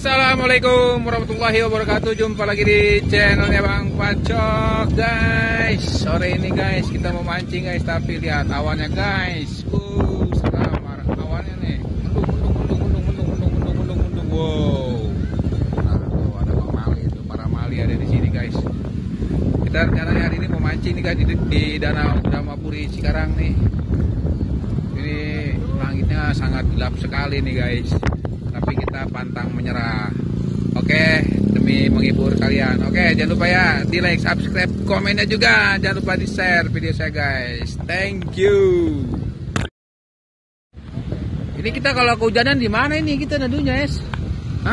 Assalamualaikum warahmatullahi wabarakatuh. Jumpa lagi di channelnya Bang Pacok, guys. Sore ini guys kita mau mancing guys, tapi lihat awannya guys. Seram awannya nih. Mendung. Wow. Nah, tuh ada Bang Mali itu, para Mali ada di sini guys. Kita rencananya hari ini mau mancing nih guys di Danau Dramapuri Cikarang nih. Ini langitnya sangat gelap sekali nih guys. Tapi kita pantang menyerah. Oke, demi menghibur kalian. Oke, jangan lupa ya di like, subscribe, komennya juga. Jangan lupa di share video saya guys. Thank you. Ini kita kalau kehujanan di mana ini kita nadunya es? Hah?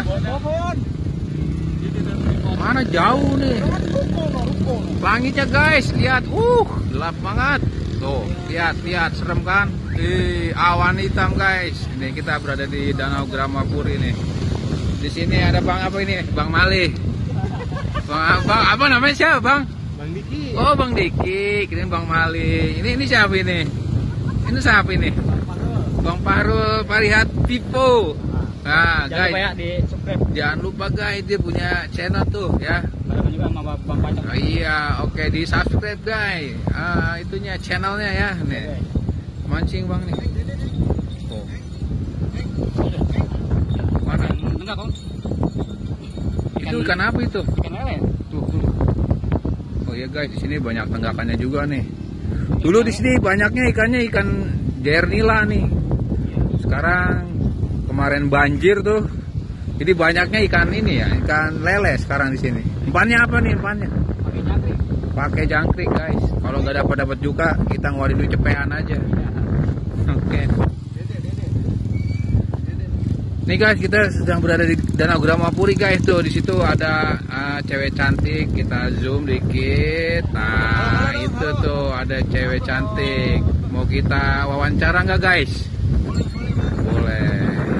Mana jauh nih? Langitnya guys, lihat. Gelap banget. Tuh, lihat, serem kan? Awan hitam guys. Ini kita berada di Danau Dramapuri nih. Di sini ada Bang apa ini? Bang Mali. Bang apa namanya siapa Bang? Bang Diki. Oh Bang Diki. Ini Bang Mali. Ini siapa ini? Ini siapa ini? Bang Fahrul Parihat Pipo. Nah Jangan guys, lupa ya di subscribe. jangan lupa guys, dia punya channel tuh ya. Barengan juga sama Bang Pacok. Oh, iya, oke, di subscribe guys. Itunya channelnya ya nih. Mancing Bang nih. Oh. Mana? Enggak kok. Itu ikan apa itu? Ikan lele. Tuh. Oh ya guys, di sini banyak tenggakannya juga nih. Dulu di sini banyaknya ikannya ikan jair nila nih. Sekarang kemarin banjir tuh. Jadi banyaknya ikan ini ya, ikan lele sekarang di sini. Umpannya apa nih umpannya? Pakai jangkrik. Pakai jangkrik guys. Kalau nggak dapat juga kita ngeluarin duit cepean aja. Oke. Nih guys, kita sedang berada di Danau Dramapuri guys. Tuh di situ ada cewek cantik. Kita zoom dikit. Nah itu tuh ada cewek cantik. Mau kita wawancara nggak guys? Boleh.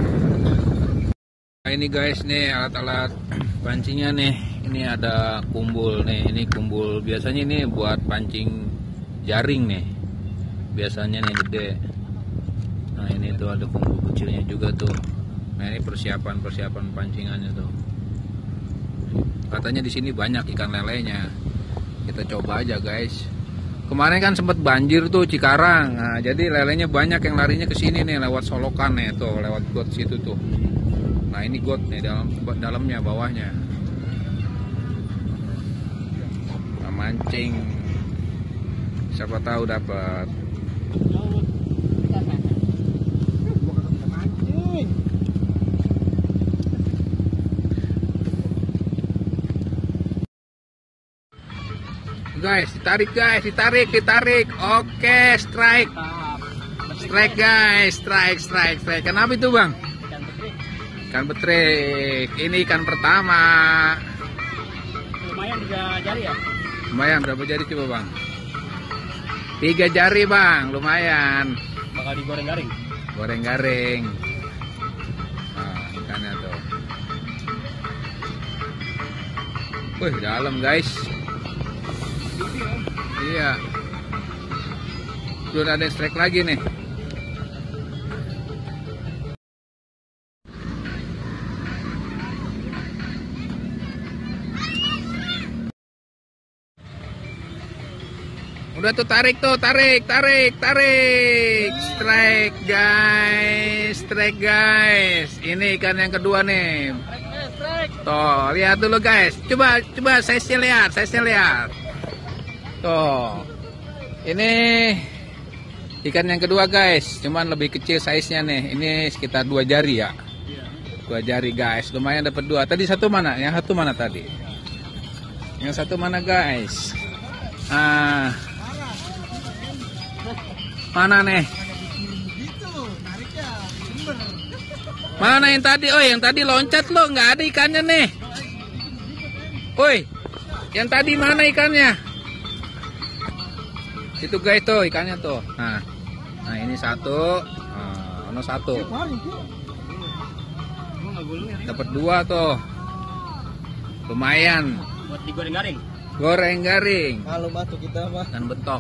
Nah, ini guys nih alat-alat pancingnya nih. Ini ada kumbul nih. Ini kumbul biasanya ini buat pancing jaring nih. Biasanya nih gede. Nah ini tuh ada kumbul kecilnya juga tuh. Nah ini persiapan pancingannya tuh. Katanya di sini banyak ikan lelenya. Kita coba aja guys. Kemarin kan sempat banjir tuh Cikarang. Nah jadi lelenya banyak yang larinya ke sini nih lewat solokan nih tuh, lewat got situ tuh. Nah ini got nih dalamnya bawahnya. Nah, mancing. Siapa tahu dapat. Guys, ditarik. Oke, strike guys, strike. Kenapa itu Bang? Ikan betrik. Ini ikan pertama. Lumayan 3 jari ya? Lumayan, berapa jari coba Bang? 3 jari Bang, lumayan. Bakal digoreng garing. Goreng garing. Nah, ikannya tuh. Wih, dalam guys. Iya. Belum ada strike lagi nih. Udah tuh tarik. Strike guys. Ini ikan yang kedua nih. Tuh, lihat dulu guys. Coba size-nya lihat. Tuh. Ini ikan yang kedua guys. Cuman lebih kecil size-nya nih. Ini sekitar 2 jari ya. 2 jari guys. Lumayan dapat 2. Tadi satu mana? Yang satu mana tadi? Yang satu mana guys? Mana nih? Mana yang tadi? Oh, yang tadi loncat lo, nggak ada ikannya nih. Woi, yang tadi mana ikannya? Itu guys tuh ikannya tuh. Nah ini satu, satu. Dapat 2 tuh. Lumayan. Buat digoreng garing. Goreng garing. Kalau batu kita mah. Dan betok.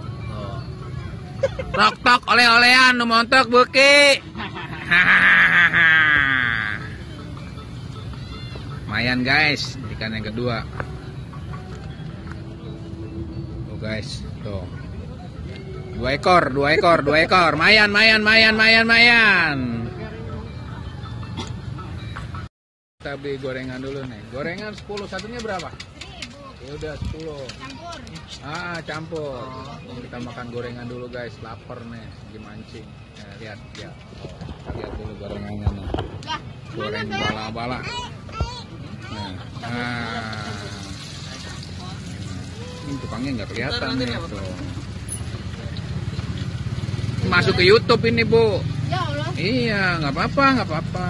Tok oleh-olehan nu montok beuki. Lumayan guys, ikan yang kedua. Tuh guys, tuh. 2 ekor. Mayan. Kita beli gorengan dulu nih. Gorengan 10, satunya berapa? Ya udah 10. Campur. Kita makan gorengan dulu guys, lapar nih, lagi mancing. Nah, lihat ya. Kita lihat dulu gorengannya nih. Goreng bala-bala. Ini tukangnya nggak kelihatan nih. Tuh. Masuk ke YouTube ini, Bu. Ya Allah. Iya, nggak apa-apa.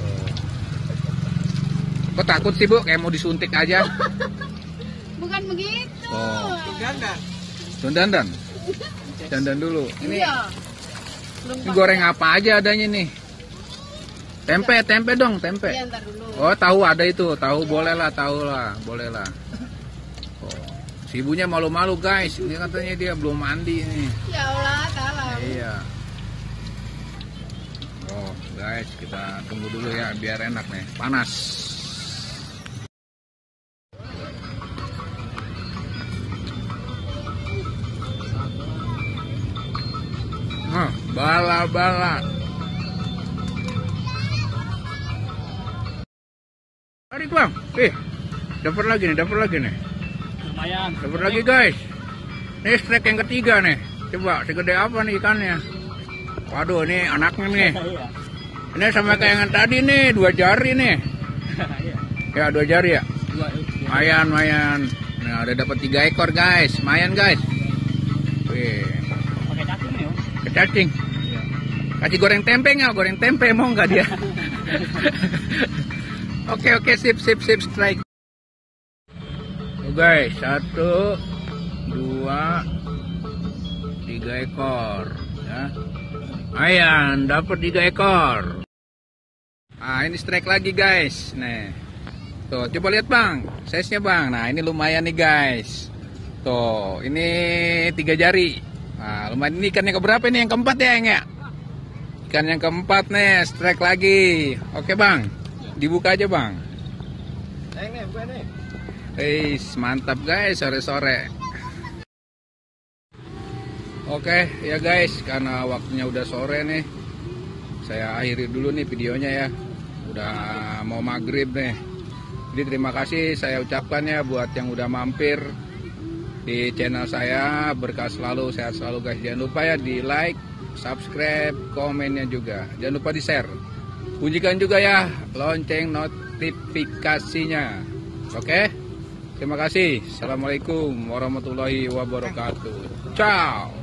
Kok takut sih, Bu? Kayak mau disuntik aja. Bukan begitu. Oh. Dandan. Dandan dulu. Ini, Iya. ini goreng apa aja adanya nih? Tempe dong, tempe. Iya, ntar dulu. Oh, tahu ada itu. Tahu boleh lah. Oh. Si ibunya malu-malu, guys. Ini katanya dia belum mandi nih. Ya Allah, tahu. Iya. Oh, guys, kita tunggu dulu ya biar enak nih. Panas. Bala-bala. Tarik bang, dapat lagi nih. Lumayan. Dapat lagi guys. Ini strike yang ketiga nih. Coba segede apa nih ikannya? Waduh, ini anaknya nih. Iya. Ini sama kayak yang tadi nih, 2 jari nih. Iya. Ya 2 jari ya. Mayan. Nah, udah dapat 3 ekor guys. Mayan guys. Wih, Pakai cacing nih, Om. kecacing. Kasih goreng tempe nggak? Goreng tempe mau nggak dia? Oke, sip strike. Tuh guys, 1, 2, 3 ekor. Ya. Ayan, dapat 3 ekor. Nah, ini strike lagi guys. Nih, tuh coba lihat bang, size-nya bang. Nah, ini lumayan nih guys. Tuh, ini 3 jari. Nah, lumayan. Ini ikan yang keberapa ini? Yang keempat ya, enggak? Ikan yang keempat nih, strike lagi. Oke bang, dibuka aja bang. Buka nih. Mantap guys, sore-sore. Oke ya guys, karena waktunya udah sore nih, saya akhiri dulu nih videonya ya. Udah mau maghrib nih. Jadi terima kasih saya ucapkan ya buat yang udah mampir di channel saya. Berkah selalu, sehat selalu guys. Jangan lupa ya di like, subscribe, komennya juga. Jangan lupa di share. Bunyikan juga ya lonceng notifikasinya. Oke. Terima kasih. Assalamualaikum warahmatullahi wabarakatuh. Ciao.